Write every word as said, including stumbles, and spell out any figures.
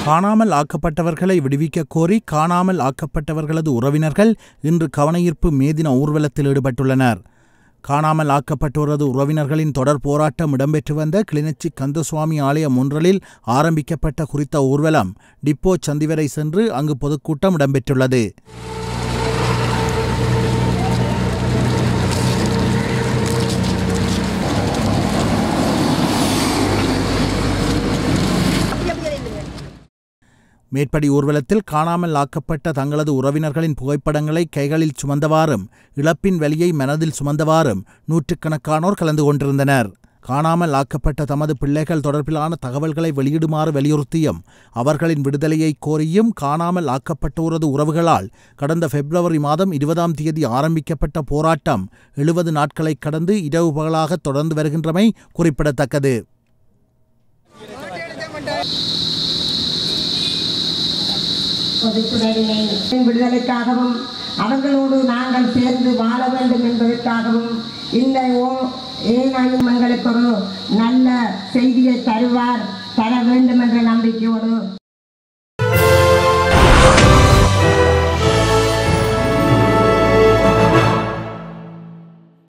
காணாமல் ஆக்கப்பட்டவர்களை விடுவிக்க கோரி காணாமல் ஆக்கப்பட்டவர்களது உறவினர்கள் இன்று கவனஈர்ப்பு மேதின ஊர்வலத்தில் ஈடுபட்டுள்ளனர். காணாமல் ஆக்கப்பட்டோரது உறவினர்களின் தொடர் போராட்டம் இடம்பெற்று வந்த கிளிநொச்சி கந்தசுவாமி ஆலய முன்றலில் ஆரம்பிக்கப்பட்ட குறித்த ஊர்வலம் டிப்போ சந்தி வரை சென்று அங்கு பொதுக்கூட்டம் இடம்பெற்றுள்ளது. மேற்படி ஊர்வலத்தில் காணாமல் ஆக்கப்பட்ட தங்களது உறவினர்களின் புகைப்படங்களை கைகளில் சுமந்தவாறும் இழப்பின் வலியை மனதில் சுமந்தவாறும் நூற்றுக்கணக்கானோர் கலந்து கொண்டிருந்தனர். காணாமல் ஆக்கப்பட்ட தமது பிள்ளைகள் தொடர்பிலான தகவல்களை வெளியிடுமாறு வலியுறுத்தியும் அவர்களின் விடுதலையை கோரியும் காணாமல் ஆக்கப்பட்டோரது உறவுகளால் கடந்த பிப்ரவரி மாதம் இருபதாம் தேதி ஆரம்பிக்கப்பட்ட போராட்டம் எழுபது நாட்களை கடந்து இரவு பகலாக தொடர்ந்து வருகின்றமை குறிப்பிடத்தக்கது. விடுதலைக்காகவும் அவர்களோடு நாங்கள் சேர்ந்து வாழ வேண்டும் என்பதற்காகவும் இந்த ஏனையும் எங்களுக்கு ஒரு நல்ல செய்தியை தருவார் தர வேண்டும் என்ற நம்பிக்கையோடு